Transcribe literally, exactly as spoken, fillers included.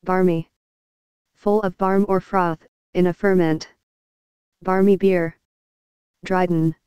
Barmy. Full of barm or froth, in a ferment. Barmy beer. Dryden.